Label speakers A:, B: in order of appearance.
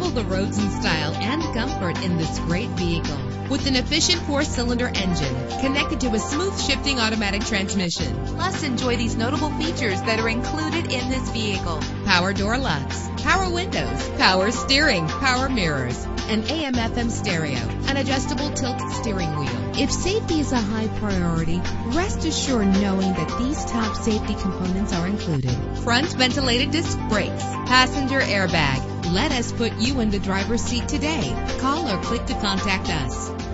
A: Travel the roads in style and comfort in this great vehicle. With an efficient 4-cylinder engine connected to a smooth shifting automatic transmission. Plus, enjoy these notable features that are included in this vehicle: power door locks, power windows, power steering, power mirrors, an AM/FM stereo, an adjustable tilt steering wheel. If safety is a high priority, rest assured knowing that these top safety components are included: front ventilated disc brakes, passenger airbag. Let us put you in the driver's seat today. Call or click to contact us.